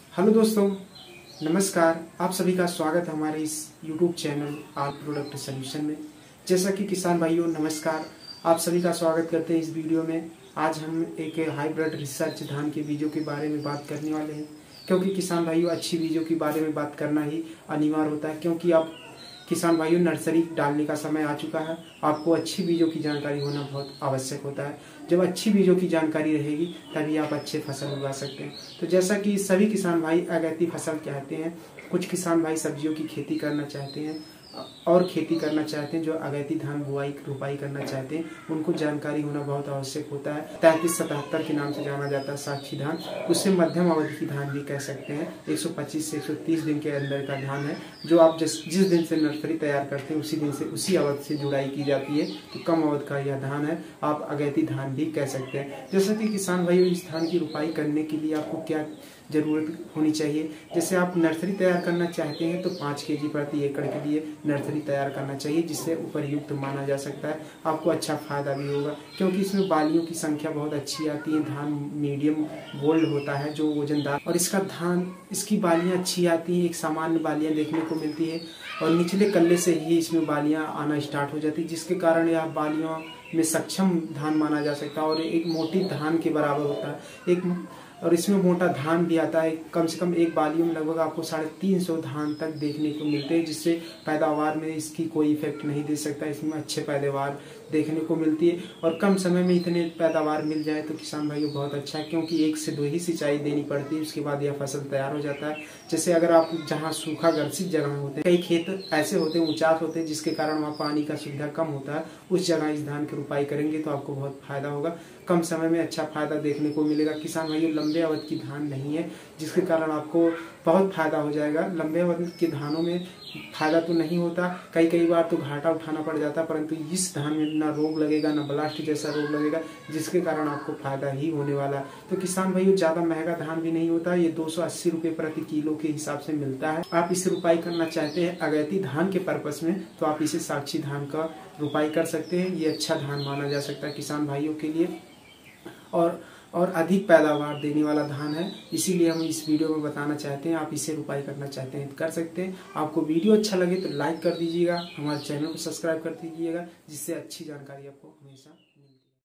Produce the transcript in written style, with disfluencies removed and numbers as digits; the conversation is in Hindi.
हेलो दोस्तों, नमस्कार। आप सभी का स्वागत है हमारे इस YouTube channel all product solution में। जैसा कि किसान भाइयों नमस्कार, आप सभी का स्वागत करते हैं इस वीडियो में। आज हम एक हाइब्रिड रिसर्च धान के बीजों के बारे में बात करने वाले हैं, क्योंकि किसान भाइयों अच्छी बीजों के बारे में बात करना ही अनिवार्य होता है। क्योंकि अब किसान भाइयों नर्सरी डालने का समय आ चुका है, आपको अच्छी बीजों की जानकारी होना बहुत आवश्यक होता है। जब अच्छी बीजों की जानकारी रहेगी तभी आप अच्छे फसल उगा सकते हैं। तो जैसा कि सभी किसान भाई अगैती फसल चाहते हैं, कुछ किसान भाई सब्जियों की खेती करना चाहते हैं और खेती करना चाहते हैं, जो अगैती धान बुआई रोपाई करना चाहते हैं, उनको जानकारी होना बहुत आवश्यक होता है। 3377 के नाम से जाना जाता है साक्षी धान, उससे मध्यम अवधि की धान भी कह सकते हैं। 125 से 130 दिन के अंदर का धान है, जो आप जिस दिन से नर्सरी तैयार करते हैं उसी दिन से उसी अवधि से जुड़ाई की जाती है। तो कम अवधि का यह धान है, आप अगैती धान भी कह सकते हैं। जैसे कि किसान भाइयों इस धान की रोपाई करने के लिए आपको क्या जरूरत होनी चाहिए। जैसे आप नर्सरी तैयार करना चाहते हैं तो 5 केजी प्रति एकड़ के लिए नर्सरी तैयार करना चाहिए, जिससे उपयुक्त माना जा सकता है। आपको अच्छा फायदा भी होगा, क्योंकि इसमें बालियों की संख्या बहुत अच्छी आती है। धान मीडियम गोल्ड होता है जो वजनदार, और इसकी बालियां अच्छी आती हैं। एक सामान्य बालियां देखने को मिलती है और निचले कल्ले से ही इसमें बालियां आना स्टार्ट हो जाती है, जिसके कारण यह बालियों में सक्षम धान माना जा सकता है और एक मोटी धान के बराबर होता है। और इसमें मोटा धान भी आता है। कम से कम एक बालियों में लगभग आपको 350 धान तक देखने को मिलते हैं, जिससे पैदावार में इसकी कोई इफेक्ट नहीं दे सकता। इसमें अच्छे पैदावार देखने को मिलती है और कम समय में इतने पैदावार मिल जाए तो किसान भाइयों बहुत अच्छा है, क्योंकि 1 से 2 ही सिंचाई देनी पड़ती है, उसके बाद यह फसल तैयार हो जाता है। जैसे अगर आप जहाँ सूखा ग्रसित जगह होते हैं, कई खेत ऐसे होते हैं ऊंचास होते हैं जिसके कारण वहाँ पानी का सुविधा कम होता है, उस जगह इस धान की रोपाई करेंगे तो आपको बहुत फायदा होगा। कम समय में अच्छा फायदा देखने को मिलेगा। किसान भाइयों लंबे अवधि की धान नहीं है, जिसके कारण आपको बहुत फायदा हो जाएगा। लंबे अवधि के धानों में फायदा तो नहीं होता, कई बार तो घाटा उठाना पड़ जाता, परंतु इस धान में ना रोग लगेगा ना ब्लास्ट जैसा रोग लगेगा, जिसके कारण आपको फायदा ही होने वाला। तो किसान भाइयों ज्यादा महंगा धान भी नहीं होता, ये 280 रुपये प्रति किलो के हिसाब से मिलता है। आप इसे रोपाई करना चाहते हैं अगैती धान के पर्पस में, तो आप इसे साक्षी धान का रोपाई कर सकते हैं। ये अच्छा धान माना जा सकता है किसान भाइयों के लिए और अधिक पैदावार देने वाला धान है। इसीलिए हम इस वीडियो में बताना चाहते हैं, आप इसे रोपाई करना चाहते हैं तो कर सकते हैं। आपको वीडियो अच्छा लगे तो लाइक कर दीजिएगा, हमारे चैनल को सब्सक्राइब कर दीजिएगा, जिससे अच्छी जानकारी आपको हमेशा